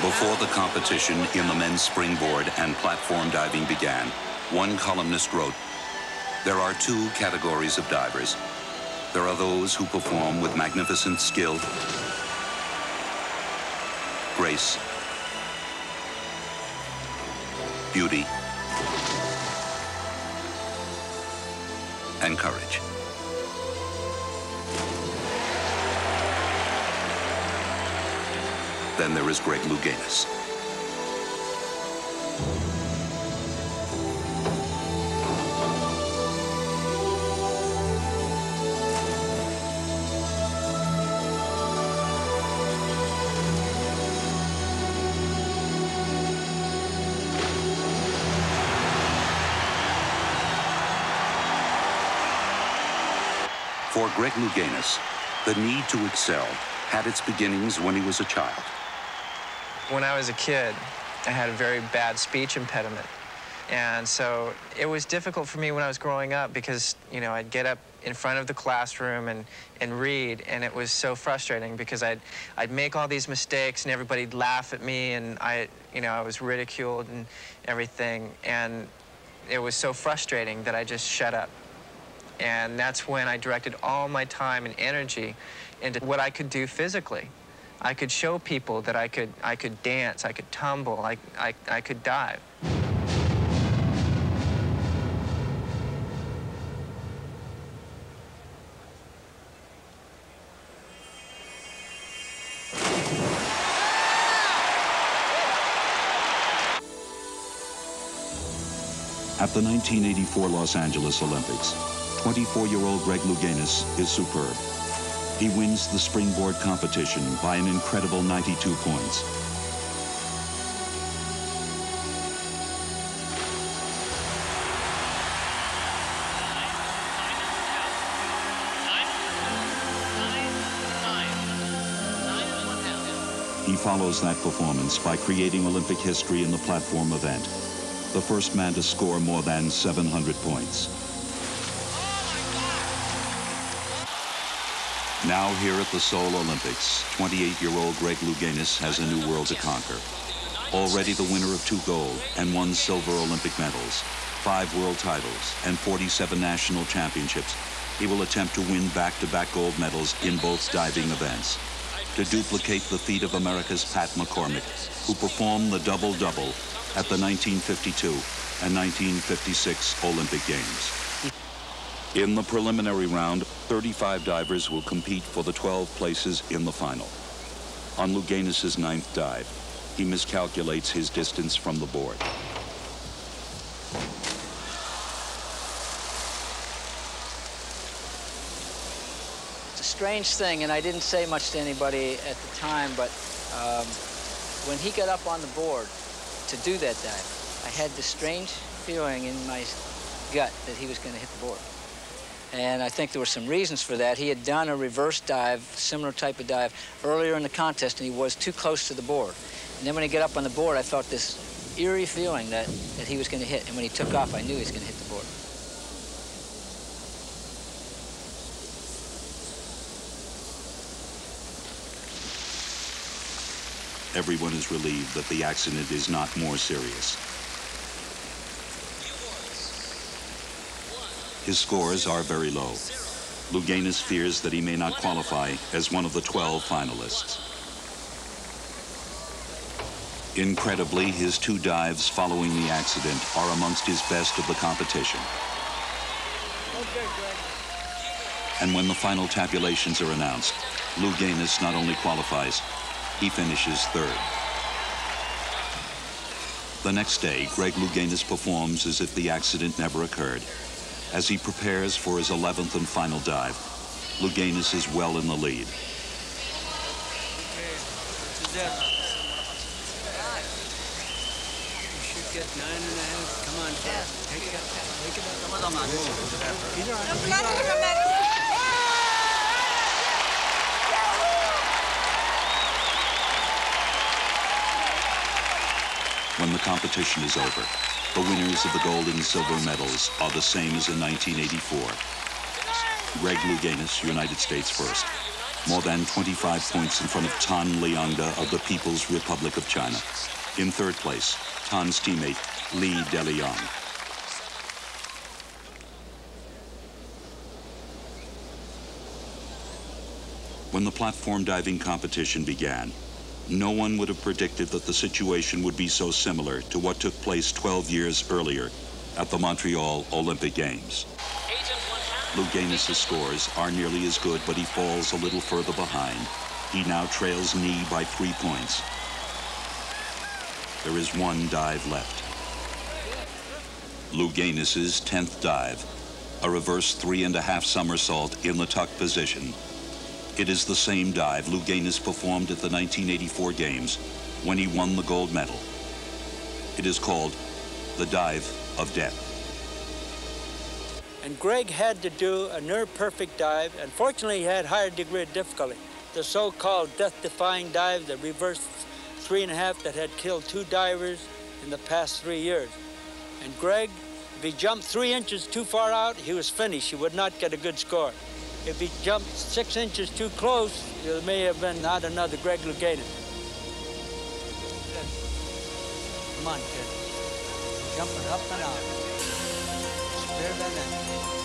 Before the competition in the men's springboard and platform diving began, one columnist wrote, "There are two categories of divers. There are those who perform with magnificent skill, grace, beauty, and courage. Then there is Greg Louganis. For Greg Louganis, the need to excel had its beginnings when he was a child. When I was a kid, I had a very bad speech impediment. And so it was difficult for me when I was growing up because, you know, I'd get up in front of the classroom and read, and it was so frustrating because I'd make all these mistakes and everybody'd laugh at me, and I was ridiculed and everything. And it was so frustrating that I just shut up. And that's when I directed all my time and energy into what I could do physically. I could show people that I could dance, I could tumble, I could dive. At the 1984 Los Angeles Olympics, 24-year-old Greg Louganis is superb. He wins the springboard competition by an incredible 92 points. He follows that performance by creating Olympic history in the platform event, the first man to score more than 700 points. Now here at the Seoul Olympics, 28-year-old Greg Louganis has a new world to conquer. Already the winner of 2 gold and 1 silver Olympic medals, 5 world titles, and 47 national championships, he will attempt to win back-to-back gold medals in both diving events, to duplicate the feat of America's Pat McCormick, who performed the double-double at the 1952 and 1956 Olympic Games. In the preliminary round, 35 divers will compete for the 12 places in the final. On Louganis' 9th dive, he miscalculates his distance from the board. It's a strange thing, and I didn't say much to anybody at the time, but when he got up on the board to do that dive, I had this strange feeling in my gut that he was going to hit the board. And I think there were some reasons for that. He had done a reverse dive, similar type of dive, earlier in the contest, and he was too close to the board. And then when he got up on the board, I felt this eerie feeling that he was going to hit. And when he took off, I knew he was going to hit the board. Everyone is relieved that the accident is not more serious. His scores are very low. Louganis fears that he may not qualify as one of the 12 finalists. Incredibly, his 2 dives following the accident are amongst his best of the competition. And when the final tabulations are announced, Louganis not only qualifies, he finishes 3rd. The next day, Greg Louganis performs as if the accident never occurred. As he prepares for his 11th and final dive, Louganis is well in the lead. You should get 9.5. Come on, take it. When the competition is over, the winners of the gold and silver medals are the same as in 1984. Greg Louganis, United States first. more than 25 points in front of Tan Liangda of the People's Republic of China. In third place, Tan's teammate, Li Deliang. When the platform diving competition began, no one would have predicted that the situation would be so similar to what took place 12 years earlier at the Montreal Olympic Games. Louganis' scores are nearly as good, but he falls a little further behind. He now trails Ni by 3 points. There is one dive left. Louganis' 10th dive, a reverse 3.5 somersault in the tuck position. It is the same dive Louganis performed at the 1984 Games when he won the gold medal. It is called the dive of death. And Greg had to do a near-perfect dive. Unfortunately, he had higher degree of difficulty. The so-called death-defying dive, the reverse 3.5 that had killed 2 divers in the past 3 years. And Greg, if he jumped 3 inches too far out, he was finished. He would not get a good score. If he jumped 6 inches too close, there may have been not another Greg Louganis. Come on, kid. Jumping up and out. Spare that end.